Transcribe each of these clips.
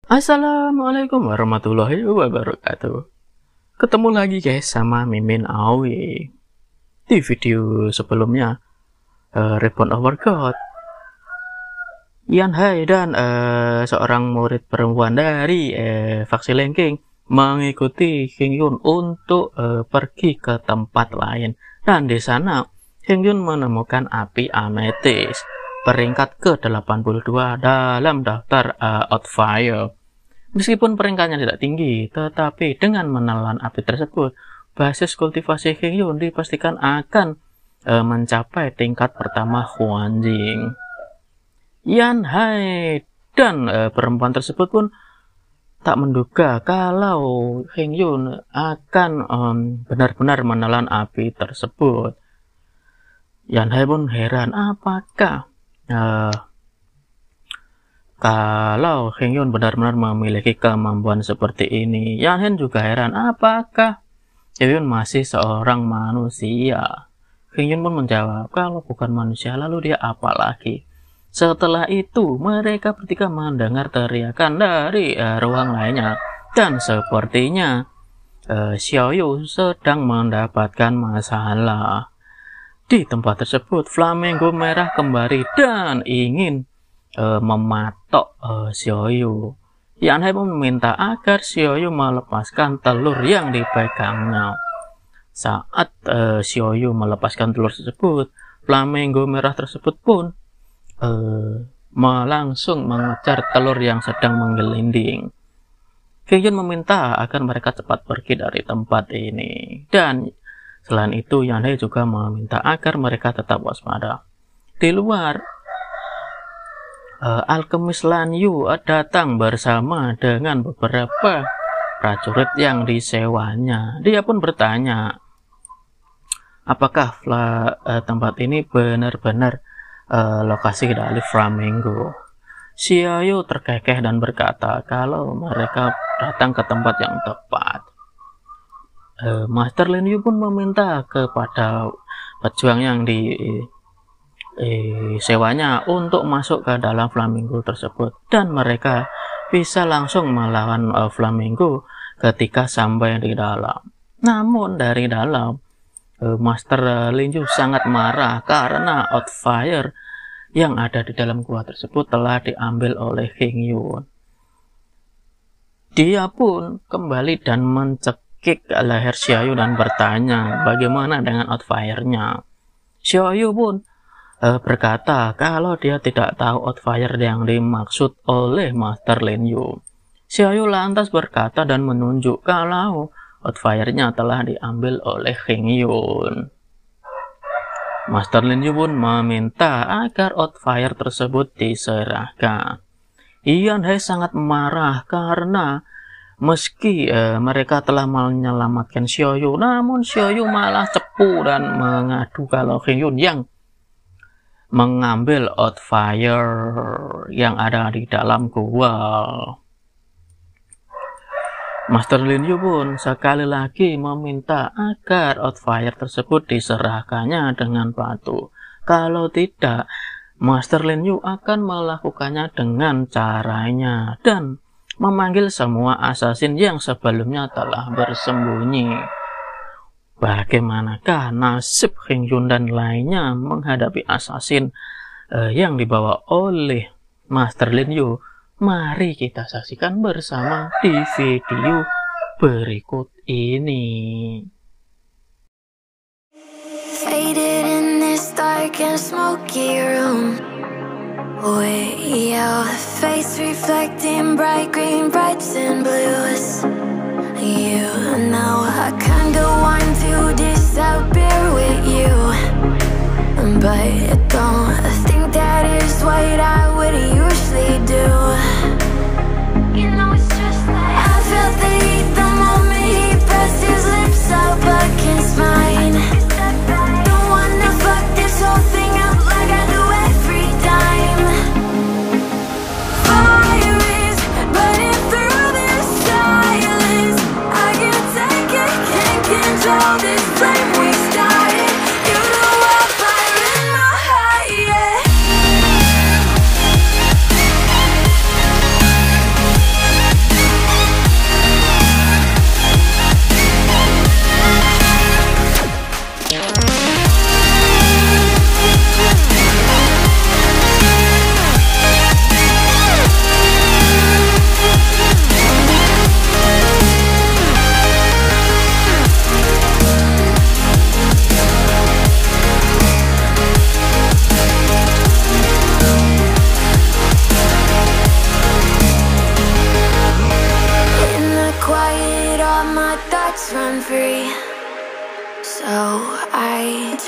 Assalamualaikum warahmatullahi wabarakatuh. Ketemu lagi guys sama Mimin Awi. Di video sebelumnya Reborn of God, Yan Hai dan seorang murid perempuan dari faksi Lengking mengikuti Heng Yun untuk pergi ke tempat lain, dan di sana Heng Yun menemukan api ametis peringkat ke-82 dalam daftar Outfire. Meskipun peringkatnya tidak tinggi, tetapi dengan menelan api tersebut, basis kultivasi Heng Yun dipastikan akan mencapai tingkat pertama Huanjing. Yan Hai dan perempuan tersebut pun tak menduga kalau Heng Yun akan benar-benar menelan api tersebut. Yan Hai pun heran, apakah kalau Heng Yun benar-benar memiliki kemampuan seperti ini. Yan Hai juga heran, apakah Heng Yun masih seorang manusia? Heng Yun pun menjawab, kalau bukan manusia lalu dia apa lagi? Setelah itu mereka bertiga mendengar teriakan dari ruang lainnya, dan sepertinya Xiaoyu sedang mendapatkan masalah. Di tempat tersebut flamingo merah kembali dan ingin mematok Xiaoyu. Yan Hai pun meminta agar Xiaoyu melepaskan telur yang dipegangnya. Saat Xiaoyu melepaskan telur tersebut, flamingo merah tersebut pun langsung mengejar telur yang sedang menggelinding. Heng Yun meminta agar mereka cepat pergi dari tempat ini, dan selain itu Yan Hai juga meminta agar mereka tetap waspada. Di luar, alkemis Lan Yu datang bersama dengan beberapa prajurit yang disewanya. Dia pun bertanya, apakah tempat ini benar-benar lokasi dari flamingo? Xiaoyu terkekeh dan berkata kalau mereka datang ke tempat yang tepat. Master Lin Yu pun meminta kepada pejuang yang sewanya untuk masuk ke dalam flamingo tersebut, dan mereka bisa langsung melawan flamingo ketika sampai di dalam. Namun dari dalam, Master Lin Yu sangat marah karena Outfire yang ada di dalam gua tersebut telah diambil oleh Heng Yun. Dia pun kembali dan mencekik leher Xiaoyu dan bertanya bagaimana dengan Outfire-nya. Xiaoyu pun berkata kalau dia tidak tahu Outfire yang dimaksud oleh Master Lin Yu. Xiaoyu lantas berkata dan menunjuk kalau Outfire-nya telah diambil oleh Heng Yun. Master Lin Yu pun meminta agar Outfire tersebut diserahkan. Yan Hai sangat marah karena meski mereka telah menyelamatkan Xiaoyu, namun Xiaoyu malah cepu dan mengadu kalau Heng Yun yang mengambil Outfire yang ada di dalam gua. Master Lin Yu pun sekali lagi meminta agar Outfire tersebut diserahkannya dengan patuh. Kalau tidak, Master Lin Yu akan melakukannya dengan caranya dan memanggil semua assassin yang sebelumnya telah bersembunyi. Bagaimanakah nasib Heng Yun dan lainnya menghadapi assassin yang dibawa oleh Master Lin Yu? Mari kita saksikan bersama di video berikut ini. Faded in this dark and smoky room, way your face reflecting bright green, brights and blues. You know I kinda want to disappear with you, but I don't think that is what I would usually do. You know it's just like I felt the heat the moment he pressed his lips up against mine. Don't wanna fuck this whole thing up like I do every time. Fire is burning through this silence. I can't take it, can't control this flame we started. You know I'm fire in my heart, yeah.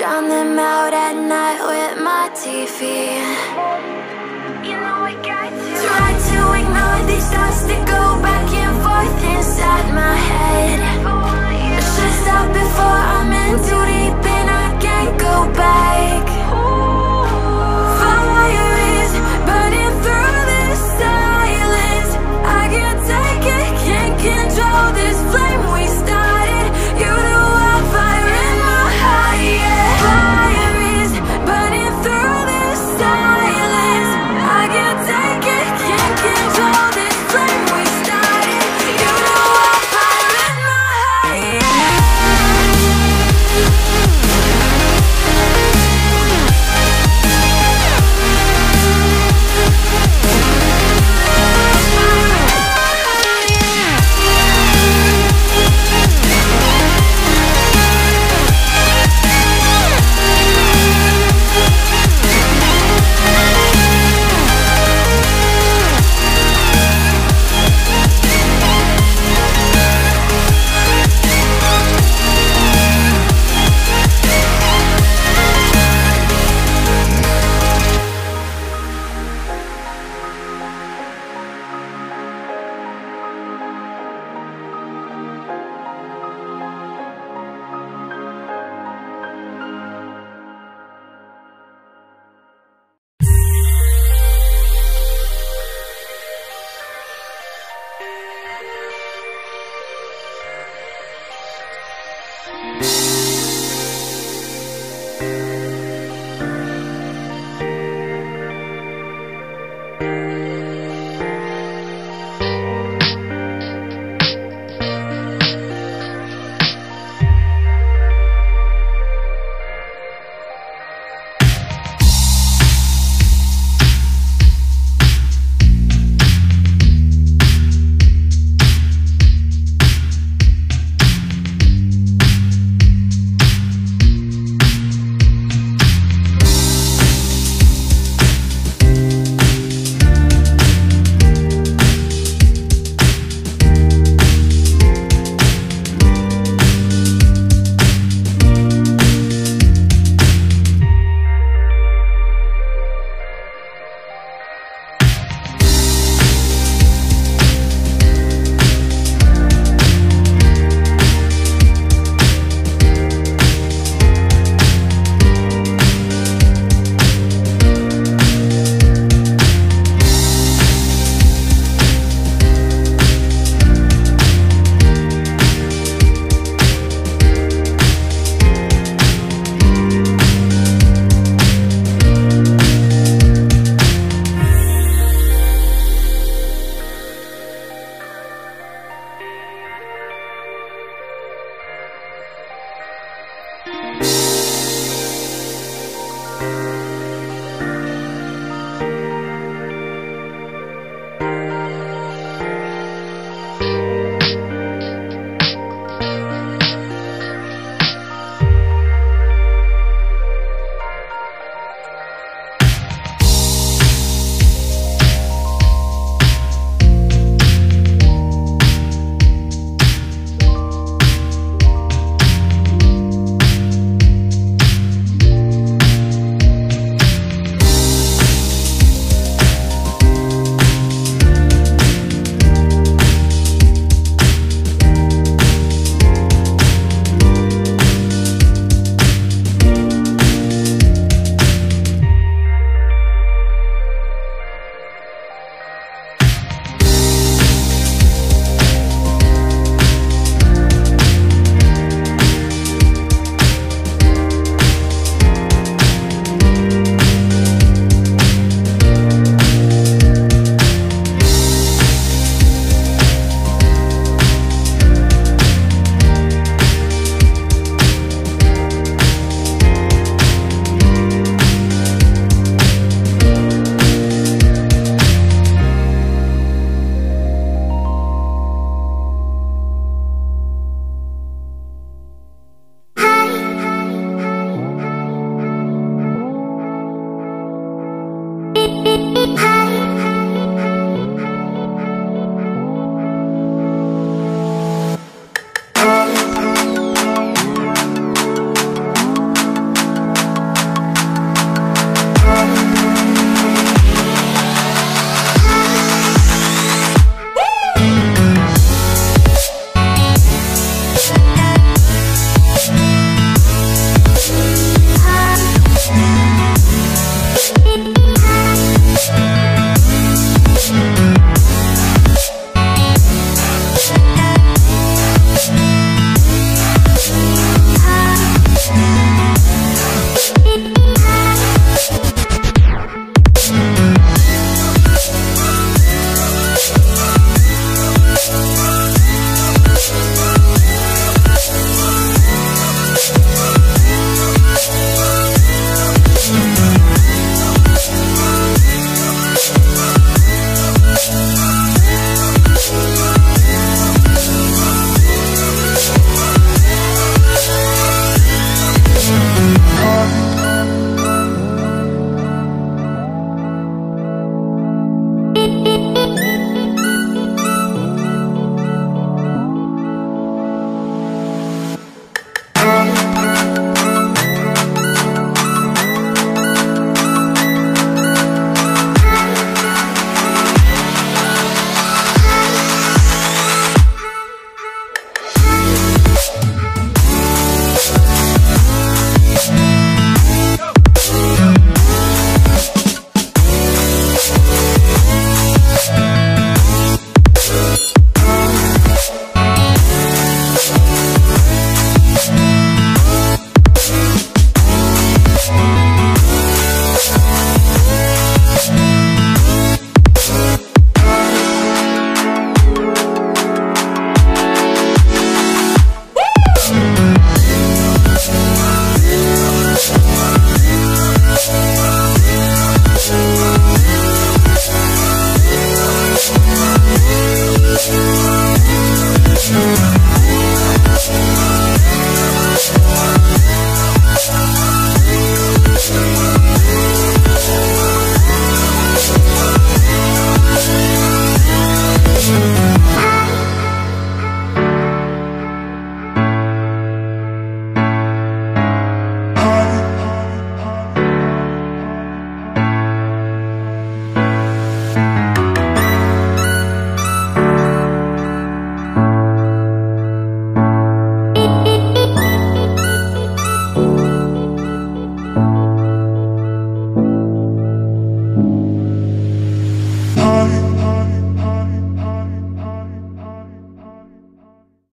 Drown them out at night with my TV.